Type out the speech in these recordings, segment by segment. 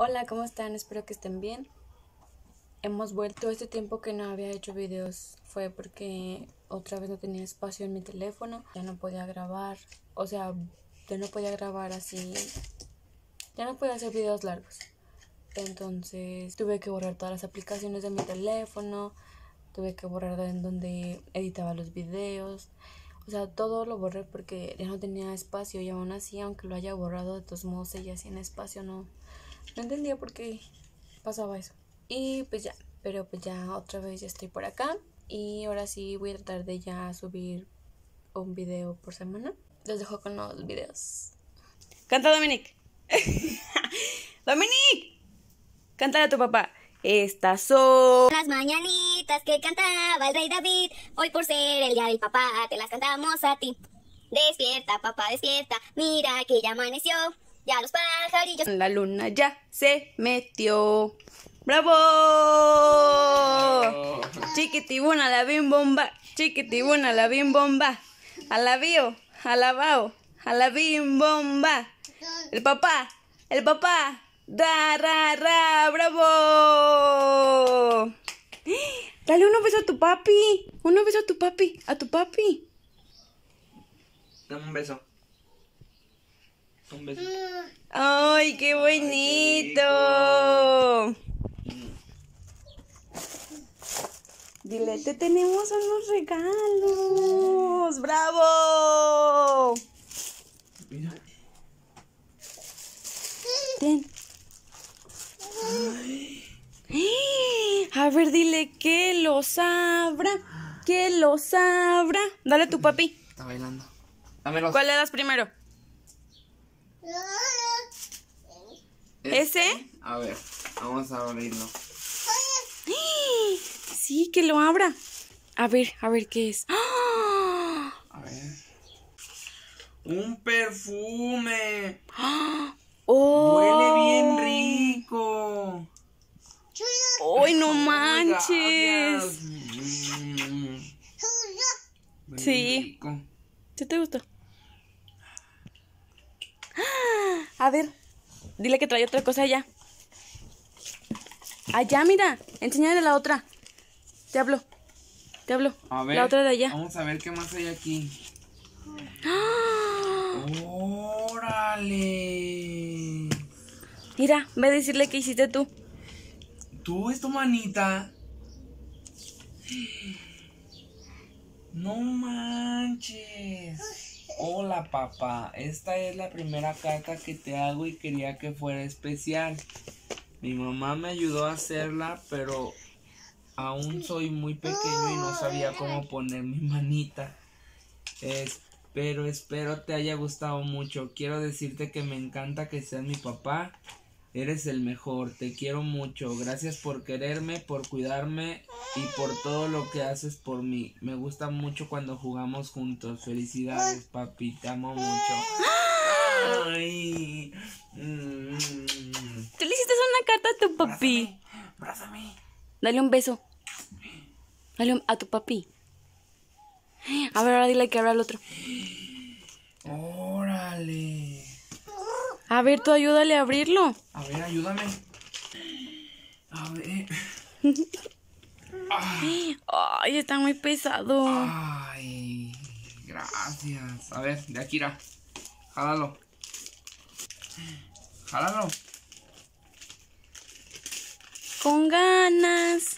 Hola, ¿cómo están? Espero que estén bien. Hemos vuelto. Este tiempo que no había hecho videos fue porque otra vez no tenía espacio en mi teléfono. Ya no podía grabar, o sea, ya no podía grabar así, ya no podía hacer videos largos. Entonces tuve que borrar todas las aplicaciones de mi teléfono, tuve que borrar en donde editaba los videos. O sea, todo lo borré porque ya no tenía espacio y aún así, aunque lo haya borrado, de todos modos seguía así en espacio. No entendía por qué pasaba eso. Y pues ya, pero pues ya otra vez ya estoy por acá. Y ahora sí voy a tratar de ya subir un video por semana. Los dejo con los videos. Canta, Dominic. Dominic, cántale a tu papá. Estas son las mañanitas que cantaba el rey David. Hoy por ser el día del papá te las cantamos a ti. Despierta, papá, despierta, mira que ya amaneció. Ya los pajarillos. La luna ya se metió. ¡Bravo! Chiquitibuna la bim bomba. Chiquitibuna la bim bomba. Alabío, alabao, alabim bomba. El papá. Da, ra, ra, bravo. Dale un beso a tu papi. Un beso a tu papi. A tu papi. Dame un beso. Un beso. ¡Ay, qué bonito! Ay, Dile, te tenemos unos regalos. ¡Bravo! Mira. Ten. A ver, dile que los abra. Que los abra. Dale a tu papi. Está bailando. Dámelos. ¿Cuál le das primero? ¿Ese? A ver, vamos a abrirlo. Sí, que lo abra. A ver qué es. A ver. ¡Un perfume! ¡Oh! ¡Huele bien rico! ¡Ay, no Ay, manches! gracias. Huele Sí. rico. ¿Sí te gustó? A ver, dile que trae otra cosa allá. Allá, mira. Enséñale la otra. Te hablo. A ver, La otra de allá. vamos a ver qué más hay aquí. ¡Ah! ¡Órale! Mira, ve a decirle que hiciste tú. ¿Tú es tu manita? No manches. Hola, papá. Esta es la primera carta que te hago y quería que fuera especial. Mi mamá me ayudó a hacerla, pero aún soy muy pequeño y no sabía cómo poner mi manita. Pero espero te haya gustado mucho. Quiero decirte que me encanta que seas mi papá. Eres el mejor, te quiero mucho. Gracias por quererme, por cuidarme y por todo lo que haces por mí. Me gusta mucho cuando jugamos juntos. Felicidades, papi, te amo mucho. Ay. Tú le hiciste una carta a tu papi. Abrázame. Dale un beso. A tu papi. A ver, ahora dile que abra el otro. Órale. A ver, tú ayúdale a abrirlo. A ver, ayúdame. A ver. Ay, está muy pesado. Ay, gracias. A ver, de Akira. Jálalo. Jálalo. Con ganas.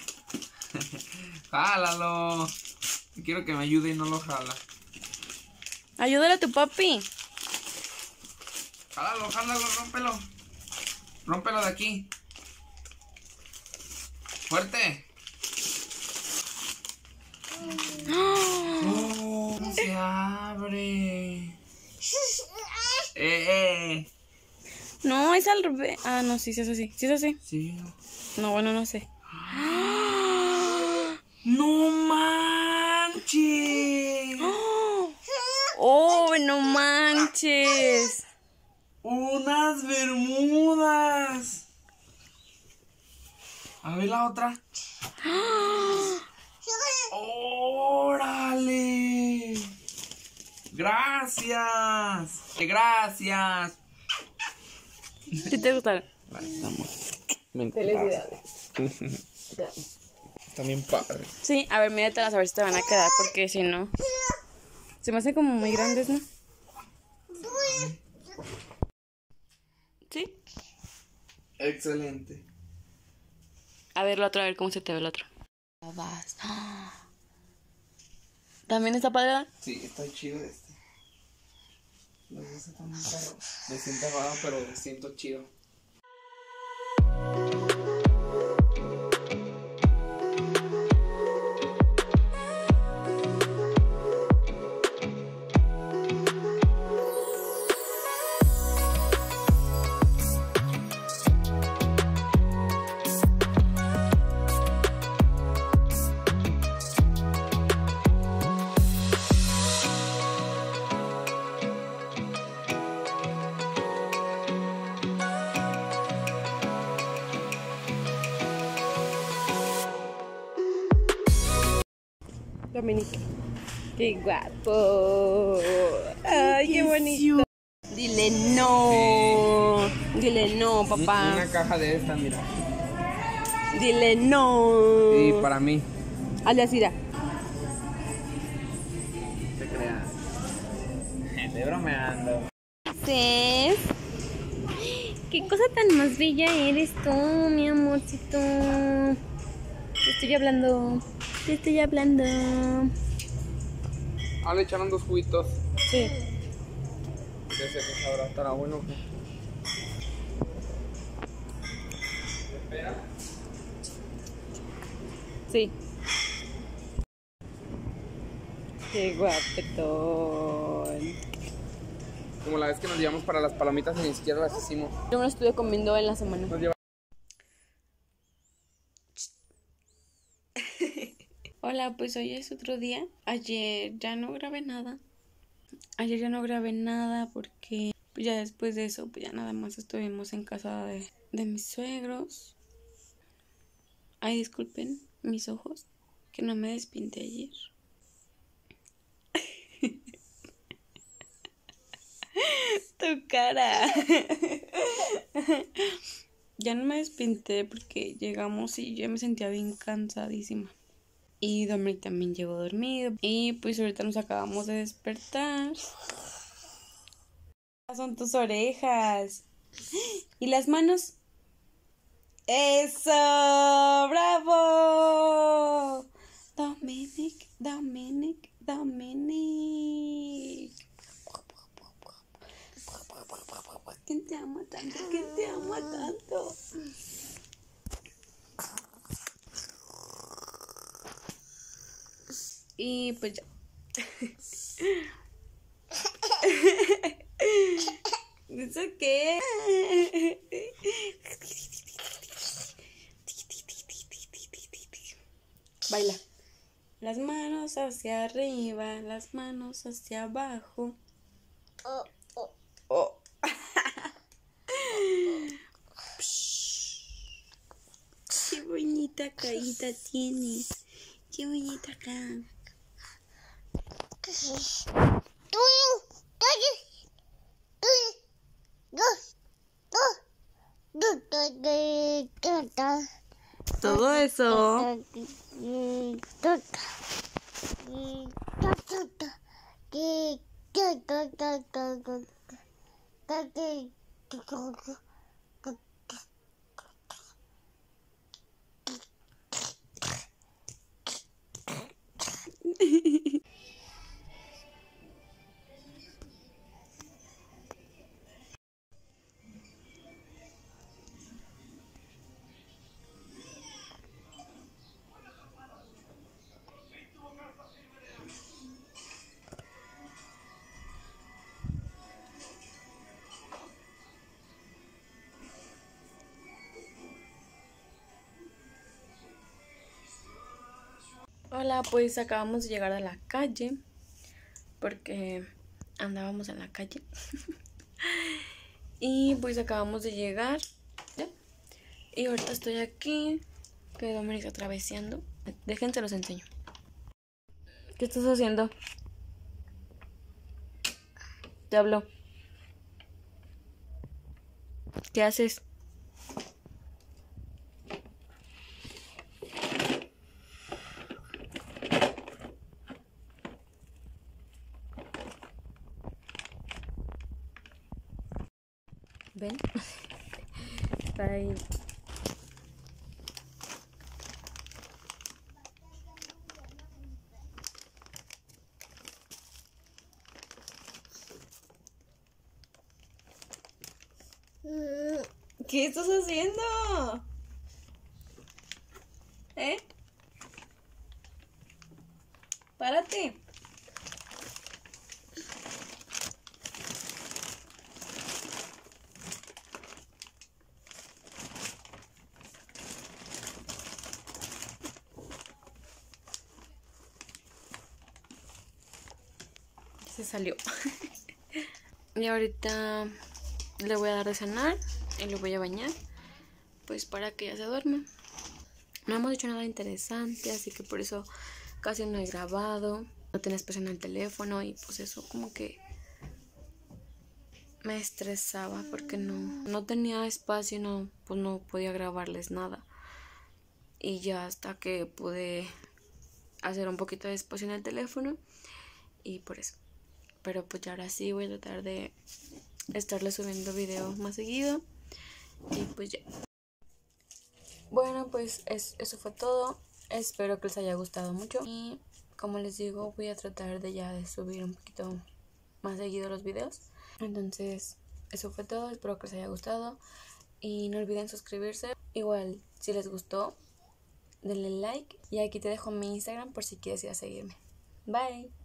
Jálalo. Quiero que me ayude y no lo jala. Ayúdale a tu papi. Jálalo, rómpelo. Rómpelo de aquí. Fuerte. Oh, no se abre. No, es al revés. Ah, no, sí, sí es así. Sí es así. Sí. No, bueno, no sé. No manches. Oh, no manches. Unas bermudas. A ver la otra. ¡Órale! Gracias. Gracias. ¿Sí te gustaron? Ahí estamos. Me encanta. Felicidades. También padre. Sí, a ver, míratelas a ver si te van a quedar, porque si no... Se me hacen como muy grandes, ¿no? ¿Sí? Excelente. A ver, el otro, a ver cómo se te ve el otro. Vas. ¿También está padre? Sí, está chido este. Los dos están muy caros. Me siento raro, pero me siento chido. Dominique. Qué guapo. Ay, qué bonito. Dile no. Dile no, papá. Una caja de esta, mira. Dile no. Sí, para mí. Hazle así, da. Te creas. Estoy bromeando. ¿Qué cosa tan más bella eres tú, mi amorcito? Te estoy hablando. Te estoy hablando. Ah, le echaron 2 juguitos. Sí. ¿Qué se sabrá? ¿Estará bueno o qué? ¿Espera? Sí. Qué guapetón. Como la vez que nos llevamos para las palomitas y ni siquiera las hicimos. Yo me lo estuve comiendo en la semana. Nos lleva- Hola, pues hoy es otro día. Ayer ya no grabé nada. Ayer ya no grabé nada porque pues ya después de eso, pues ya nada más estuvimos en casa de mis suegros. Ay, disculpen mis ojos, que no me despinté ayer. Tu cara. Ya no me despinté porque llegamos y yo me sentía bien cansadísima. Y Dominic también llegó dormido. Y pues ahorita nos acabamos de despertar. Son tus orejas. ¿Y las manos? ¡Eso! ¡Bravo! Dominic, Dominic, Dominic. ¿Quién te ama tanto? ¿Quién te ama tanto? Y pues ya. ¿Eso qué? Baila. Las manos hacia arriba, las manos hacia abajo. Oh. Qué bonita carita tienes. Qué bonita cara. Todo eso. Hola, pues acabamos de llegar a la calle porque andábamos en la calle. Y pues acabamos de llegar, ¿ya? Y ahorita estoy aquí, que Dominic está traveseando. Déjense los enseño. ¿Qué estás haciendo? Te hablo. ¿Qué haces? ¿Ven? Está ahí. ¿Qué estás haciendo? ¿Eh? Párate. Se salió. Y ahorita le voy a dar de cenar y le voy a bañar, pues para que ya se duerma. No hemos hecho nada interesante, así que por eso casi no he grabado. No tenía espacio en el teléfono y pues eso como que me estresaba porque no tenía espacio y pues no podía grabarles nada. Y ya hasta que pude hacer un poquito de espacio en el teléfono y por eso. Pero pues ya ahora sí voy a tratar de estarle subiendo videos más seguido. Y pues ya. Bueno, pues eso fue todo. Espero que les haya gustado mucho. Y como les digo, voy a tratar de subir un poquito más seguido los videos. Entonces, eso fue todo. Espero que les haya gustado. Y no olviden suscribirse. Igual, si les gustó, denle like. Y aquí te dejo mi Instagram por si quieres ir a seguirme. Bye.